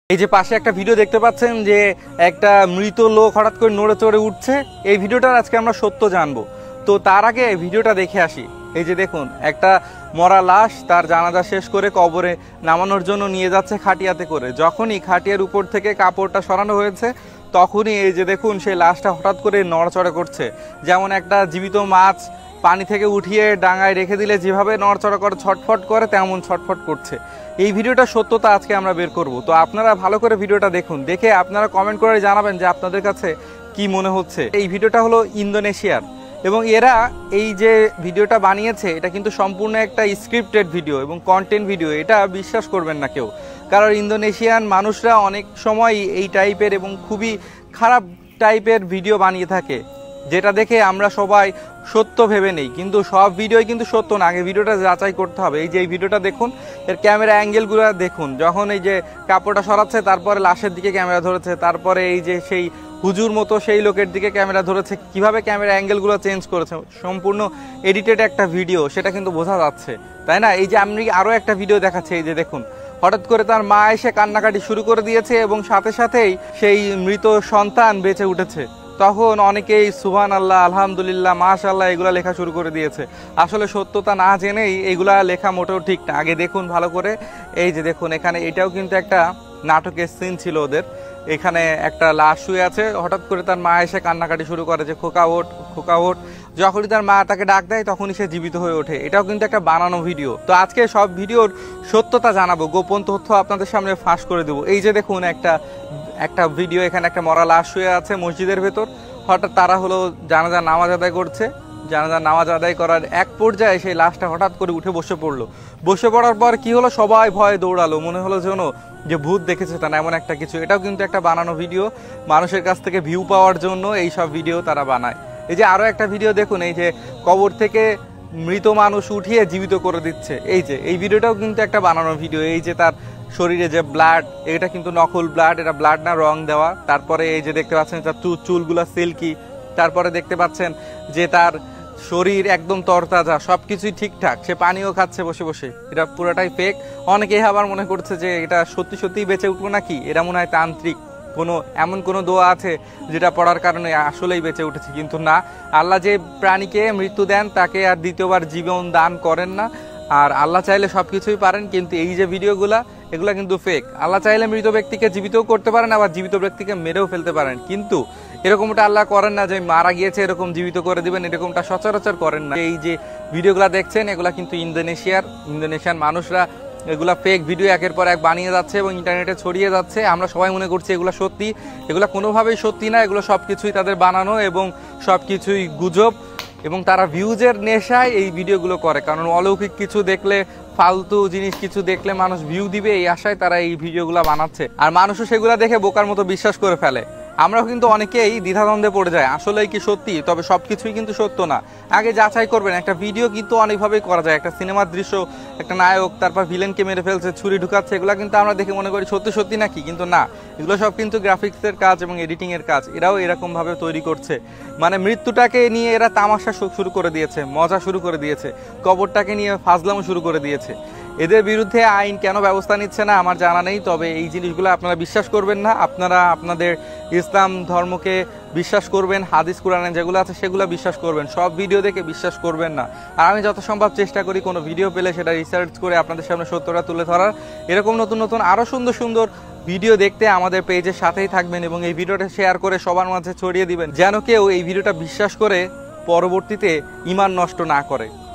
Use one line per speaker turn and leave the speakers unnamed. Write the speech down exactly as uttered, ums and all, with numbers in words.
এই যে পাশে একটা ভিডিও দেখতে পাচ্ছেন যে একটা মৃত লোক হঠাৎ করে নড়ে চড়ে উঠছে। এই ভিডিওটার আজকে আমরা সত্য জানবো। তো তার আগে ভিডিওটা দেখে আসি। এই যে দেখুন, একটা মরা লাশ তার জানাজা শেষ করে কবরে নামানোর জন্য নিয়ে যাচ্ছে খাটিয়াতে করে। যখনই খাটিয়ার উপর থেকে কাপড়টা সরানো হয়েছে তখনই এই যে দেখুন সেই লাশটা হঠাৎ করে নড়াচড়া করছে। যেমন একটা জীবিত মাছ পানি থেকে উঠিয়ে ডাঙায় রেখে দিলে যেভাবে নড়াচড়া করে ছটফট করে তেমন ছটফট করছে। এই ভিডিওটা সত্যতা আজকে আমরা বের করব। তো আপনারা ভালো করে ভিডিওটা দেখুন, দেখে আপনারা কমেন্ট করে জানাবেন যে আপনাদের কাছে কি মনে হচ্ছে। এই ভিডিওটা হলো ইন্দোনেশিয়ার, এবং এরা এই যে ভিডিওটা বানিয়েছে এটা কিন্তু সম্পূর্ণ একটা স্ক্রিপ্টেড ভিডিও এবং কন্টেন্ট ভিডিও। এটা বিশ্বাস করবেন না কেউ, কারণ ইন্দোনেশিয়ান মানুষরা অনেক সময় এই টাইপের এবং খুবই খারাপ টাইপের ভিডিও বানিয়ে থাকে, যেটা দেখে আমরা সবাই সত্য ভেবে নেই। কিন্তু সব ভিডিওই কিন্তু সত্য না, আগে ভিডিওটা যাচাই করতে হবে। এই যে এই ভিডিওটা দেখুন, এর ক্যামেরা অ্যাঙ্গেলগুলো দেখুন। যখন এই যে কাপড়টা সরাচ্ছে তারপরে লাশের দিকে ক্যামেরা ধরেছে, তারপরে এই যে সেই হুজুর মতো সেই লোকের দিকে ক্যামেরা ধরেছে, কিভাবে ক্যামেরা অ্যাঙ্গেলগুলো চেঞ্জ করেছে। সম্পূর্ণ এডিটেড একটা ভিডিও, সেটা কিন্তু বোঝা যাচ্ছে, তাই না? এই যে আমি আরও একটা ভিডিও দেখাচ্ছি, এই যে দেখুন, হঠাৎ করে তার মা এসে কান্নাকাটি শুরু করে দিয়েছে এবং সাথে সাথেই সেই মৃত সন্তান বেঁচে উঠেছে। তখন অনেকেই সুবহান আল্লাহ, আলহামদুলিল্লাহ, মাশাআল্লাহ এগুলা লেখা শুরু করে দিয়েছে। আসলে সত্যতা না জেনেই এগুলা লেখা মোটেও ঠিক না। আগে দেখুন ভালো করে। এই যে দেখুন, এখানে এটাও কিন্তু একটা নাটকের সিন ছিল ওদের। এখানে একটা লাশ শুয়ে আছে, হঠাৎ করে তার মা এসে কান্নাকাটি শুরু করে যে খোকা ওঠ, খোকা ওঠ। যখনই তার মা তাকে ডাক দেয় তখনই সে জীবিত হয়ে ওঠে। এটাও কিন্তু একটা বানানো ভিডিও। তো আজকে সব ভিডিওর সত্যতা জানাবো, গোপন তথ্য আপনাদের সামনে ফাঁস করে দেবো। এই যে দেখুন, একটা একটা ভিডিও, এখানে একটা মরা লাশ শুয়ে আছে মসজিদের ভেতর। হঠাৎ তারা হলো জানাজার নামাজ আদায় করছে। জানাজার নামাজ আদায় করার এক পর্যায়ে সেই লাশটা হঠাৎ করে উঠে বসে পড়লো। বসে পড়ার পর কি হলো, সবাই ভয়ে দৌড়ালো, মনে হলো যেন যে ভূত দেখেছে তা না, এমন একটা কিছু। এটাও কিন্তু একটা বানানো ভিডিও, মানুষের কাছ থেকে ভিউ পাওয়ার জন্য এই সব ভিডিও তারা বানায়। এই যে আরও একটা ভিডিও দেখুন, এই যে কবর থেকে মৃত মানুষ উঠিয়ে জীবিত করে দিচ্ছে। এই যে এই ভিডিওটাও কিন্তু একটা বানানো ভিডিও। এই যে তার শরীরে যে ব্লাড, এটা কিন্তু নকল ব্লাড, এটা ব্লাড না, রং দেওয়া। তারপরে এই যে দেখতে পাচ্ছেন তার চুলগুলা সিল্কি। তারপরে দেখতে পাচ্ছেন যে তার শরীর একদম তরতাজা, সবকিছুই ঠিকঠাক, সে পানিও খাচ্ছে বসে বসে। এটা পুরোটাই ফেক। অনেকেই আবার মনে করছে যে এটা সত্যি সত্যিই বেঁচে উঠবো নাকি, এরা মনে হয় তান্ত্রিক, কোনো এমন কোনো দোয়া আছে যেটা পড়ার কারণে আসলেই বেঁচে উঠেছে। কিন্তু না, আল্লাহ যে প্রাণীকে মৃত্যু দেন তাকে আর দ্বিতীয়বার জীবন দান করেন না। আর আল্লাহ চাইলে সব কিছুই পারেন, কিন্তু এই যে ভিডিওগুলা এগুলা কিন্তু ফেক। আল্লাহ চাইলে মৃত ব্যক্তিকে জীবিতও করতে পারেন, আবার জীবিত ব্যক্তিকে মেরেও ফেলতে পারেন, কিন্তু এরকমটা আল্লাহ করেন না যে মারা গিয়েছে এরকম জীবিত করে দিবেন, এরকমটা সচরাচর করেন না। এই যে ভিডিওগুলা দেখছেন এগুলা কিন্তু ইন্দোনেশিয়ার ইন্দোনেশিয়ান মানুষরা এগুলা ফেক ভিডিও একের পর এক বানিয়ে যাচ্ছে এবং ইন্টারনেটে ছড়িয়ে যাচ্ছে। আমরা সবাই মনে করছি এগুলো সত্যি, এগুলো কোনোভাবেই সত্যি না। এগুলো সব কিছুই তাদের বানানো এবং সব কিছুই গুজব, এবং তারা ভিউজের নেশায় এই ভিডিওগুলো করে। কারণ অলৌকিক কিছু দেখলে, ফালতু জিনিস কিছু দেখলে মানুষ ভিউ দিবে, এই আশায় তারা এই ভিডিওগুলো বানাচ্ছে। আর মানুষও সেগুলো দেখে বোকার মতো বিশ্বাস করে ফেলে। আমরাও কিন্তু অনেকেই দ্বিধাদ্বন্দ্বে পড়ে যায়, আসলেই কি সত্যি? তবে সব কিছুই কিন্তু সত্য না। আগে যাচাই করবেন। একটা ভিডিও কিন্তু অনেকভাবেই করা যায়। একটা সিনেমার দৃশ্য, একটা নায়ক তারপর ভিলেনকে মেরে ফেলছে, ছুরি ঢুকাচ্ছে, এগুলো কিন্তু আমরা দেখে মনে করি সত্যি সত্যি নাকি, কিন্তু না, এগুলো সব কিন্তু গ্রাফিক্সের কাজ এবং এডিটিংয়ের কাজ। এরাও এরকমভাবে তৈরি করছে। মানে মৃত্যুটাকে নিয়ে এরা তামাশা শুরু করে দিয়েছে, মজা শুরু করে দিয়েছে, কবরটাকে নিয়ে ফাজলামো শুরু করে দিয়েছে। এদের বিরুদ্ধে আইন কেন ব্যবস্থা নিচ্ছে না আমার জানা নেই। তবে এই জিনিসগুলো আপনারা বিশ্বাস করবেন না। আপনারা আপনাদের ইসলাম ধর্মকে বিশ্বাস করবেন, হাদিস কোরআনে যেগুলো আছে সেগুলো বিশ্বাস করবেন, সব ভিডিও দেখে বিশ্বাস করবেন না। আর আমি যত সম্ভব চেষ্টা করি কোনো ভিডিও পেলে সেটা রিসার্চ করে আপনাদের সামনে সত্যটা তুলে ধরার। এরকম নতুন নতুন আরও সুন্দর সুন্দর ভিডিও দেখতে আমাদের পেজের সাথেই থাকবেন এবং এই ভিডিওটা শেয়ার করে সবার মাঝে ছড়িয়ে দিবেন, যেন কেউ এই ভিডিওটা বিশ্বাস করে পরবর্তীতে ঈমান নষ্ট না করে।